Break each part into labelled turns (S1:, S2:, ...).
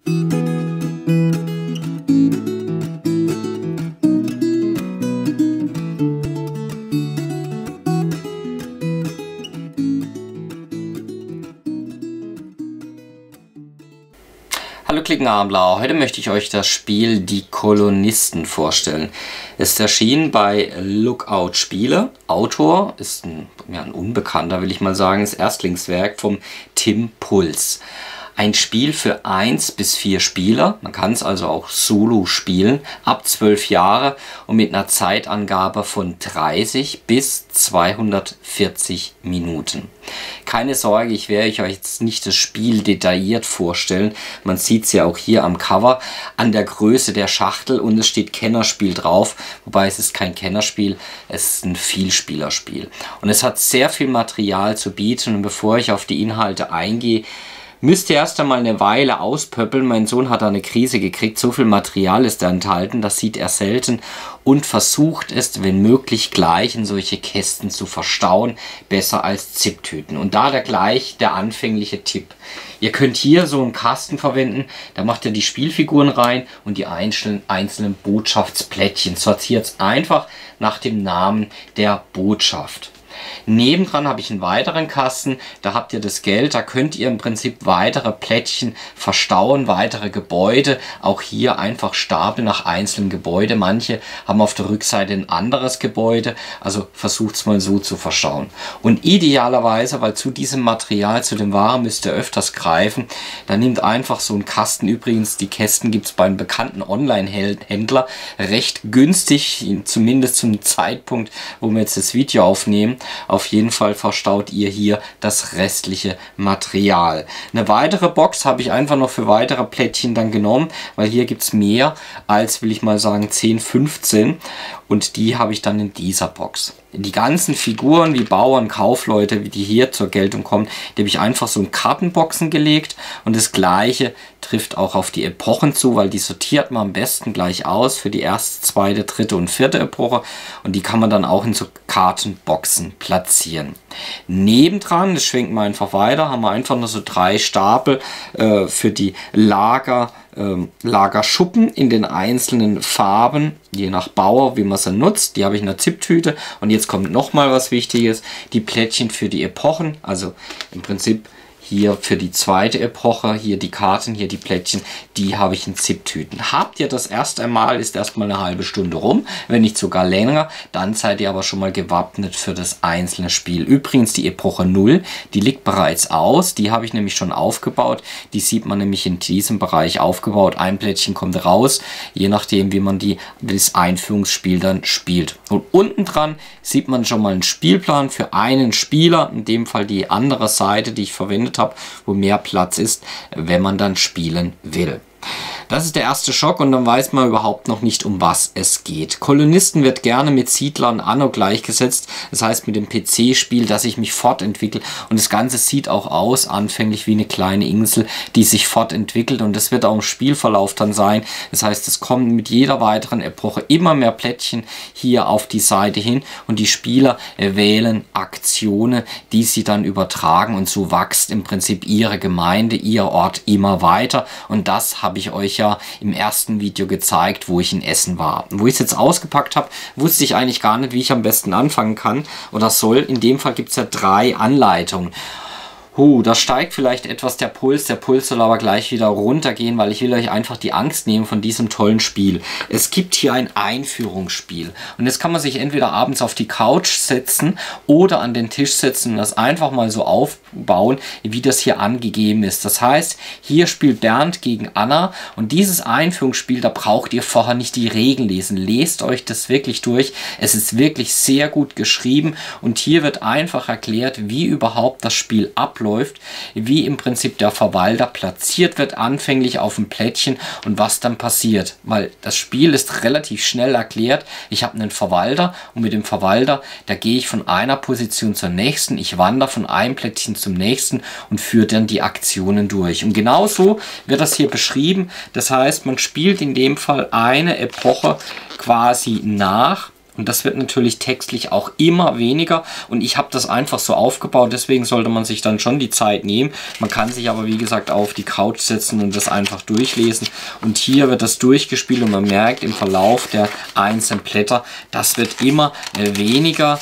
S1: Hallo Klickenabendler, heute möchte ich euch das Spiel Die Kolonisten vorstellen. Es ist erschienen bei Lookout Spiele. Autor ist ein Unbekannter, will ich mal sagen, das Erstlingswerk vom Tim Puls. Ein Spiel für 1 bis 4 Spieler, man kann es also auch solo spielen, ab 12 Jahre und mit einer Zeitangabe von 30 bis 240 Minuten. Keine Sorge, ich werde euch jetzt nicht das Spiel detailliert vorstellen, man sieht es ja auch hier am Cover, an der Größe der Schachtel und es steht Kennerspiel drauf, wobei es ist kein Kennerspiel, es ist ein Vielspielerspiel. Und es hat sehr viel Material zu bieten und bevor ich auf die Inhalte eingehe, müsst ihr erst einmal eine Weile auspöppeln. Mein Sohn hat da eine Krise gekriegt. So viel Material ist da enthalten, das sieht er selten. Und versucht es, wenn möglich, gleich in solche Kästen zu verstauen. Besser als Zipptüten. Und da der anfängliche Tipp. Ihr könnt hier so einen Kasten verwenden. Da macht ihr die Spielfiguren rein und die einzelnen Botschaftsplättchen. Sortiert es einfach nach dem Namen der Botschaft. Nebendran habe ich einen weiteren Kasten, da habt ihr das Geld, da könnt ihr im Prinzip weitere Plättchen verstauen, weitere Gebäude, auch hier einfach Stapel nach einzelnen Gebäuden. Manche haben auf der Rückseite ein anderes Gebäude, also versucht es mal so zu verstauen. Und idealerweise, weil zu diesem Material, zu dem Waren müsst ihr öfters greifen, dann nehmt einfach so einen Kasten, übrigens die Kästen gibt es beim bekannten Online-Händler recht günstig, zumindest zum Zeitpunkt, wo wir jetzt das Video aufnehmen. Auf jeden Fall verstaut ihr hier das restliche Material. Eine weitere Box habe ich einfach noch für weitere Plättchen dann genommen, weil hier gibt es mehr als, will ich mal sagen, 10, 15 und die habe ich dann in dieser Box. Die ganzen Figuren wie Bauern, Kaufleute, wie die hier zur Geltung kommen, die habe ich einfach so in Kartenboxen gelegt und das gleiche trifft auch auf die Epochen zu, weil die sortiert man am besten gleich aus für die erste, zweite, dritte und vierte Epoche und die kann man dann auch in so Kartenboxen platzieren. Nebendran, das schwenken wir einfach weiter, haben wir einfach nur so 3 Stapel für die Lagerschuppen in den einzelnen Farben, je nach Bauer, wie man sie nutzt. Die habe ich in der Zipptüte. Und jetzt kommt nochmal was Wichtiges, die Plättchen für die Epochen, also im Prinzip hier für die zweite Epoche, hier die Karten, hier die Plättchen, die habe ich in Zipptüten. Habt ihr das erst einmal, ist erstmal eine halbe Stunde rum, wenn nicht sogar länger, dann seid ihr aber schon mal gewappnet für das einzelne Spiel. Übrigens die Epoche 0, die liegt bereits aus, die habe ich nämlich schon aufgebaut, die sieht man nämlich in diesem Bereich aufgebaut. Ein Plättchen kommt raus, je nachdem wie man das Einführungsspiel dann spielt. Und unten dran sieht man schon mal einen Spielplan für einen Spieler, in dem Fall die andere Seite, die ich verwendet habe, wo mehr Platz ist, wenn man dann spielen will. Das ist der erste Schock und dann weiß man überhaupt noch nicht, um was es geht. Kolonisten wird gerne mit Siedler und Anno gleichgesetzt, das heißt mit dem PC-Spiel, das sich mich fortentwickelt und das Ganze sieht auch aus, anfänglich wie eine kleine Insel, die sich fortentwickelt und das wird auch im Spielverlauf dann sein. Das heißt, es kommen mit jeder weiteren Epoche immer mehr Plättchen hier auf die Seite hin und die Spieler wählen Aktionen, die sie dann übertragen und so wächst im Prinzip ihre Gemeinde, ihr Ort immer weiter und das habe ich euch ja im ersten Video gezeigt, wo ich in Essen war. Wo ich es jetzt ausgepackt habe, wusste ich eigentlich gar nicht, wie ich am besten anfangen kann oder soll. In dem Fall gibt es ja 3 Anleitungen. Da steigt vielleicht etwas der Puls. Der Puls soll aber gleich wieder runtergehen, weil ich will euch einfach die Angst nehmen von diesem tollen Spiel. Es gibt hier ein Einführungsspiel. Und jetzt kann man sich entweder abends auf die Couch setzen oder an den Tisch setzen und das einfach mal so aufbauen, wie das hier angegeben ist. Das heißt, hier spielt Bernd gegen Anna und dieses Einführungsspiel, da braucht ihr vorher nicht die Regeln lesen. Lest euch das wirklich durch. Es ist wirklich sehr gut geschrieben und hier wird einfach erklärt, wie überhaupt das Spiel abläuft, wie im Prinzip der Verwalter platziert wird, anfänglich auf dem Plättchen und was dann passiert. Weil das Spiel ist relativ schnell erklärt. Ich habe einen Verwalter und mit dem Verwalter, da gehe ich von einer Position zur nächsten. Ich wandere von einem Plättchen zum nächsten und führe dann die Aktionen durch. Und genauso wird das hier beschrieben. Das heißt, man spielt in dem Fall eine Epoche quasi nach. Und das wird natürlich textlich auch immer weniger. Und ich habe das einfach so aufgebaut. Deswegen sollte man sich dann schon die Zeit nehmen. Man kann sich aber, wie gesagt, auf die Couch setzen und das einfach durchlesen. Und hier wird das durchgespielt und man merkt im Verlauf der einzelnen Blätter, das wird immer weniger,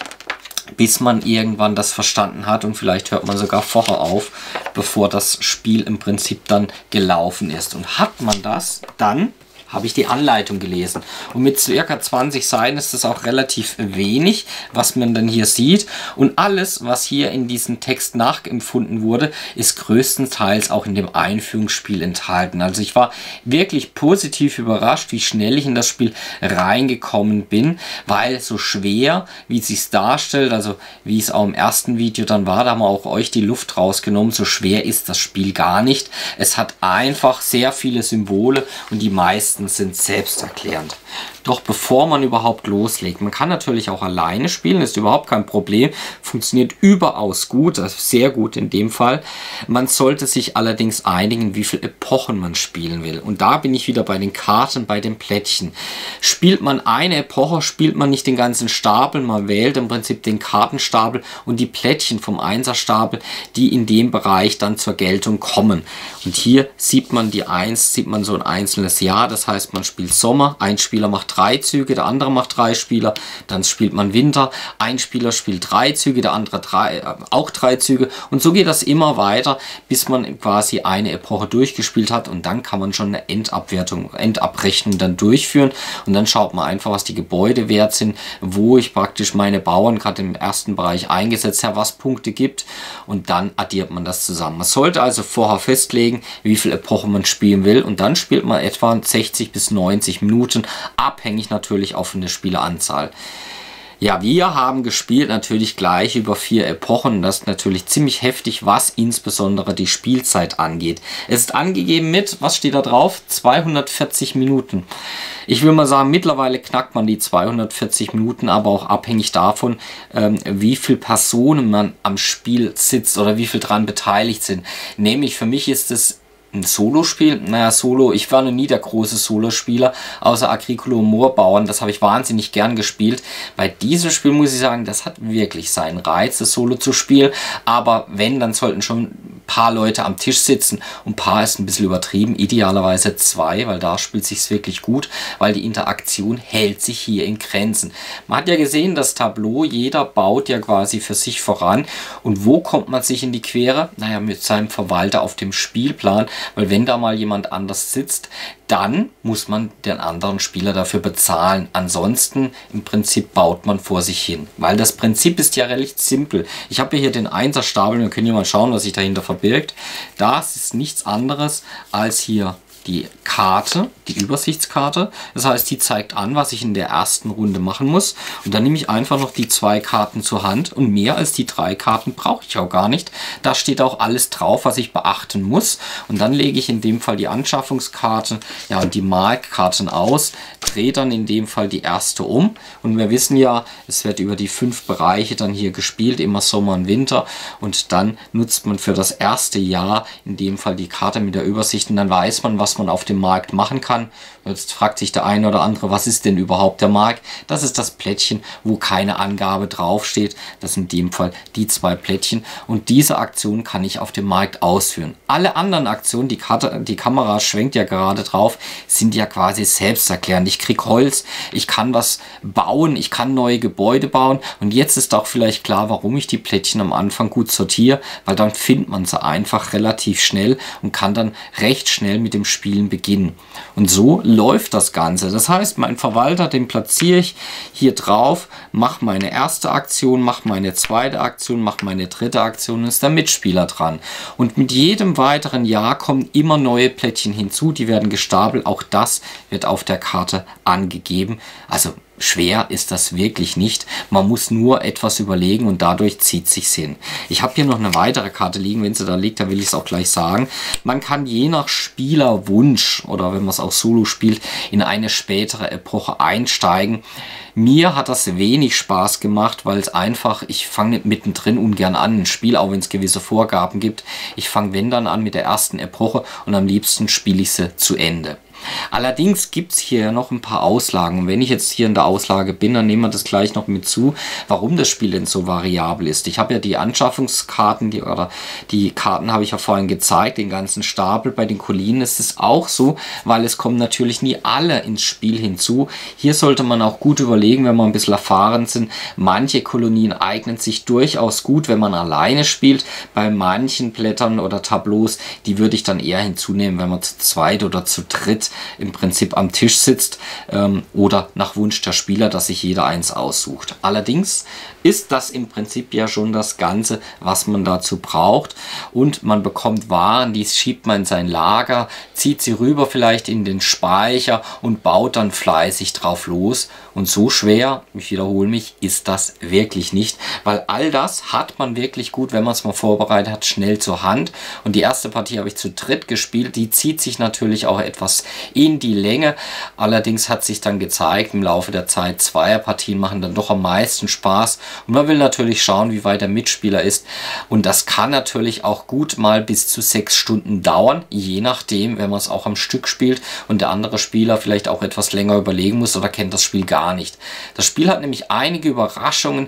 S1: bis man irgendwann das verstanden hat. Und vielleicht hört man sogar vorher auf, bevor das Spiel im Prinzip dann gelaufen ist. Und hat man das, dann habe ich die Anleitung gelesen. Und mit ca. 20 Seiten ist das auch relativ wenig, was man dann hier sieht. Und alles, was hier in diesem Text nachempfunden wurde, ist größtenteils auch in dem Einführungsspiel enthalten. Also ich war wirklich positiv überrascht, wie schnell ich in das Spiel reingekommen bin, weil so schwer, wie es sich darstellt, also wie es auch im ersten Video dann war, da haben wir auch euch die Luft rausgenommen, so schwer ist das Spiel gar nicht. Es hat einfach sehr viele Symbole und die meisten sind selbsterklärend. Doch bevor man überhaupt loslegt, man kann natürlich auch alleine spielen, ist überhaupt kein Problem, funktioniert überaus gut, also sehr gut in dem Fall. Man sollte sich allerdings einigen, wie viele Epochen man spielen will. Und da bin ich wieder bei den Karten, bei den Plättchen. Spielt man eine Epoche, spielt man nicht den ganzen Stapel, man wählt im Prinzip den Kartenstapel und die Plättchen vom Einserstapel, die in dem Bereich dann zur Geltung kommen. Und hier sieht man die 1, sieht man so ein einzelnes Jahr, das heißt man spielt Sommer, ein Spieler macht 3 Züge, der andere macht 3 Spieler, dann spielt man Winter, ein Spieler spielt 3 Züge, der andere auch 3 Züge und so geht das immer weiter, bis man quasi eine Epoche durchgespielt hat und dann kann man schon eine Endabrechnung dann durchführen und dann schaut man einfach, was die Gebäude wert sind, wo ich praktisch meine Bauern gerade im ersten Bereich eingesetzt habe, was Punkte gibt und dann addiert man das zusammen. Man sollte also vorher festlegen, wie viele Epochen man spielen will und dann spielt man etwa 60 bis 90 Minuten, abhängig natürlich auch von der Spieleranzahl. Ja, wir haben gespielt natürlich gleich über 4 Epochen. Das ist natürlich ziemlich heftig, was insbesondere die Spielzeit angeht. Es ist angegeben mit, was steht da drauf? 240 Minuten. Ich will mal sagen, mittlerweile knackt man die 240 Minuten, aber auch abhängig davon, wie viele Personen man am Spiel sitzt oder wie viel dran beteiligt sind. Nämlich für mich ist es ein Solospiel, naja, Solo, ich war noch nie der große Solospieler, außer Agricola und Moorbauern, das habe ich wahnsinnig gern gespielt. Bei diesem Spiel muss ich sagen, das hat wirklich seinen Reiz, das Solo zu spielen, aber wenn, dann sollten schon ein paar Leute am Tisch sitzen und ein paar ist ein bisschen übertrieben, idealerweise 2, weil da spielt sich's wirklich gut, weil die Interaktion hält sich hier in Grenzen. Man hat ja gesehen, das Tableau, jeder baut ja quasi für sich voran und wo kommt man sich in die Quere? Naja, mit seinem Verwalter auf dem Spielplan, weil wenn da mal jemand anders sitzt, dann muss man den anderen Spieler dafür bezahlen. Ansonsten im Prinzip baut man vor sich hin. Weil das Prinzip ist ja relativ simpel. Ich habe hier den Einserstapel, wir können hier mal schauen, was sich dahinter verbirgt. Das ist nichts anderes als hier die Karte, die Übersichtskarte. Das heißt, die zeigt an, was ich in der ersten Runde machen muss. Und dann nehme ich einfach noch die 2 Karten zur Hand und mehr als die 3 Karten brauche ich auch gar nicht. Da steht auch alles drauf, was ich beachten muss. Und dann lege ich in dem Fall die Anschaffungskarte, ja, und die Marktkarten aus, drehe dann in dem Fall die erste um. Und wir wissen ja, es wird über die 5 Bereiche dann hier gespielt, immer Sommer und Winter. Und dann nutzt man für das erste Jahr in dem Fall die Karte mit der Übersicht und dann weiß man, was man auf dem Markt machen kann. Jetzt fragt sich der eine oder andere, was ist denn überhaupt der Markt? Das ist das Plättchen, wo keine Angabe draufsteht. Das sind in dem Fall die 2 Plättchen und diese Aktion kann ich auf dem Markt ausführen. Alle anderen Aktionen, die Kamera schwenkt ja gerade drauf, sind ja quasi selbsterklärend. Ich kriege Holz, ich kann was bauen, ich kann neue Gebäude bauen und jetzt ist auch vielleicht klar, warum ich die Plättchen am Anfang gut sortiere, weil dann findet man sie einfach relativ schnell und kann dann recht schnell mit dem Spielen beginnen. Und so läuft das Ganze. Das heißt, mein Verwalter, den platziere ich hier drauf, mache meine erste Aktion, mache meine zweite Aktion, mache meine dritte Aktion und ist der Mitspieler dran. Und mit jedem weiteren Jahr kommen immer neue Plättchen hinzu, die werden gestapelt. Auch das wird auf der Karte angegeben. Also schwer ist das wirklich nicht. Man muss nur etwas überlegen und dadurch zieht sich's hin. Ich habe hier noch eine weitere Karte liegen. Wenn sie da liegt, dann will ich es auch gleich sagen. Man kann je nach Spielerwunsch oder wenn man es auch solo spielt, in eine spätere Epoche einsteigen. Mir hat das wenig Spaß gemacht, weil es einfach, ich fange nicht mittendrin ungern an, ein Spiel, auch wenn es gewisse Vorgaben gibt. Ich fange wenn dann an mit der ersten Epoche und am liebsten spiele ich sie zu Ende. Allerdings gibt es hier noch ein paar Auslagen. Und wenn ich jetzt hier in der Auslage bin, dann nehmen wir das gleich noch mit zu, warum das Spiel denn so variabel ist. Ich habe ja die Anschaffungskarten, die Karten habe ich ja vorhin gezeigt, den ganzen Stapel. Bei den Kolonien ist es auch so, weil es kommen natürlich nie alle ins Spiel hinzu. Hier sollte man auch gut überlegen, wenn man ein bisschen erfahren sind. Manche Kolonien eignen sich durchaus gut, wenn man alleine spielt. Bei manchen Blättern oder Tableaus, die würde ich dann eher hinzunehmen, wenn man zu zweit oder zu dritt im Prinzip am Tisch sitzt oder nach Wunsch der Spieler, dass sich jeder eins aussucht. Allerdings ist das im Prinzip ja schon das Ganze, was man dazu braucht, und man bekommt Waren, die schiebt man in sein Lager, zieht sie rüber vielleicht in den Speicher und baut dann fleißig drauf los. Und so schwer, ich wiederhole mich, ist das wirklich nicht, weil all das hat man wirklich gut, wenn man es mal vorbereitet hat, schnell zur Hand. Und die erste Partie habe ich zu dritt gespielt, die zieht sich natürlich auch etwas in die Länge. Allerdings hat sich dann gezeigt, im Laufe der Zeit, Zweierpartien machen dann doch am meisten Spaß. Und man will natürlich schauen, wie weit der Mitspieler ist. Und das kann natürlich auch gut mal bis zu 6 Stunden dauern, je nachdem, wenn man es auch am Stück spielt und der andere Spieler vielleicht auch etwas länger überlegen muss oder kennt das Spiel gar nicht. Das Spiel hat nämlich einige Überraschungen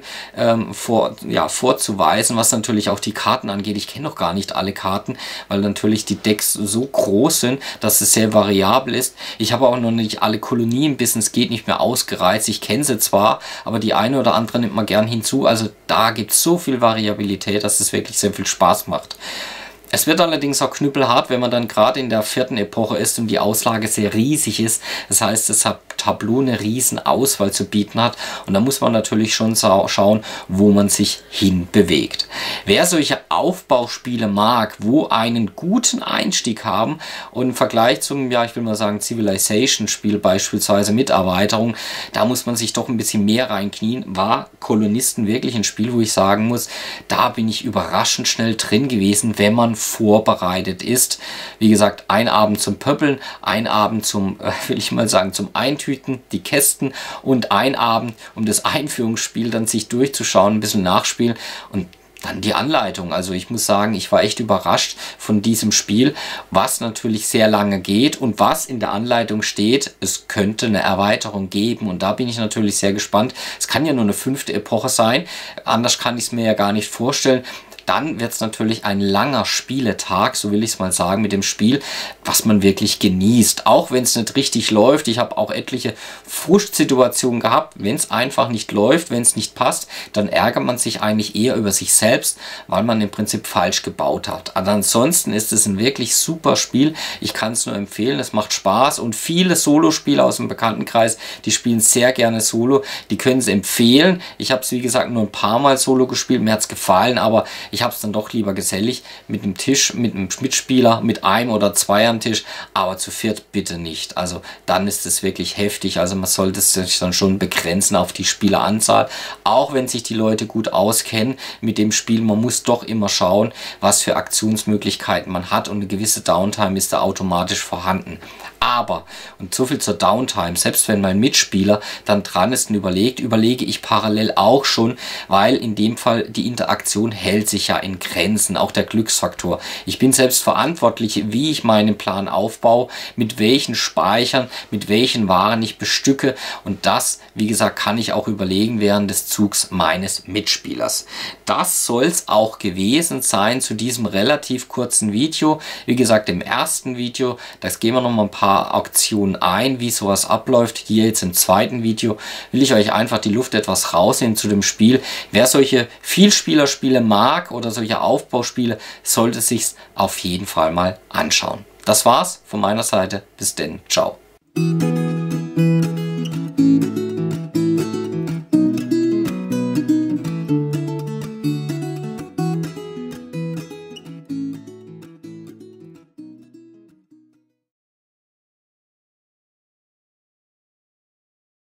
S1: vorzuweisen, was natürlich auch die Karten angeht. Ich kenne noch gar nicht alle Karten, weil natürlich die Decks so groß sind, dass es sehr variabel ist. Ich habe auch noch nicht alle Kolonien bis es geht nicht mehr ausgereizt. Ich kenne sie zwar, aber die eine oder andere nimmt man gern hinzu. Also da gibt es so viel Variabilität, dass es wirklich sehr viel Spaß macht. Es wird allerdings auch knüppelhart, wenn man dann gerade in der 4. Epoche ist und die Auslage sehr riesig ist. Das heißt, das Tableau eine riesen Auswahl zu bieten hat. Und da muss man natürlich schon schauen, wo man sich hin bewegt. Wer solche Aufbauspiele mag, wo einen guten Einstieg haben und im Vergleich zum, ja, ich will mal sagen, Civilization-Spiel beispielsweise mit Erweiterung, da muss man sich doch ein bisschen mehr reinknien, war Kolonisten wirklich ein Spiel, wo ich sagen muss, da bin ich überraschend schnell drin gewesen, wenn man vorbereitet ist. Wie gesagt, ein Abend zum Pöppeln, ein Abend zum, will ich mal sagen, zum Eintüten, die Kästen, und ein Abend, um das Einführungsspiel dann sich durchzuschauen, ein bisschen nachspielen und dann die Anleitung. Also ich muss sagen, ich war echt überrascht von diesem Spiel, was natürlich sehr lange geht und was in der Anleitung steht, es könnte eine Erweiterung geben, und da bin ich natürlich sehr gespannt. Es kann ja nur eine 5. Epoche sein, anders kann ich es mir ja gar nicht vorstellen. Dann wird es natürlich ein langer Spieletag, so will ich es mal sagen, mit dem Spiel, was man wirklich genießt. Auch wenn es nicht richtig läuft. Ich habe auch etliche Frustsituationen gehabt. Wenn es einfach nicht läuft, wenn es nicht passt, dann ärgert man sich eigentlich eher über sich selbst, weil man im Prinzip falsch gebaut hat. Aber ansonsten ist es ein wirklich super Spiel. Ich kann es nur empfehlen. Es macht Spaß, und viele Solospieler aus dem Bekanntenkreis, die spielen sehr gerne Solo. Die können es empfehlen. Ich habe es, wie gesagt, nur ein paar Mal Solo gespielt. Mir hat es gefallen, aber ich habe es dann doch lieber gesellig mit einem Tisch, mit einem Mitspieler, mit einem oder zwei am Tisch, aber zu viert bitte nicht. Also dann ist es wirklich heftig. Also man sollte sich dann schon begrenzen auf die Spieleranzahl, auch wenn sich die Leute gut auskennen mit dem Spiel. Man muss doch immer schauen, was für Aktionsmöglichkeiten man hat, und eine gewisse Downtime ist da automatisch vorhanden. Aber, und so viel zur Downtime, selbst wenn mein Mitspieler dann dran ist und überlege ich parallel auch schon, weil in dem Fall die Interaktion hält sich ja in Grenzen, auch der Glücksfaktor. Ich bin selbst verantwortlich, wie ich meinen Plan aufbaue, mit welchen Speichern, mit welchen Waren ich bestücke, und das, wie gesagt, kann ich auch überlegen während des Zugs meines Mitspielers. Das soll es auch gewesen sein zu diesem relativ kurzen Video. Wie gesagt, im ersten Video, das gehen wir noch mal ein paar Auktionen ein, wie sowas abläuft. Hier jetzt im zweiten Video will ich euch einfach die Luft etwas rausnehmen zu dem Spiel. Wer solche Vielspielerspiele mag oder solche Aufbauspiele, sollte sich's auf jeden Fall mal anschauen. Das war's von meiner Seite. Bis denn. Ciao.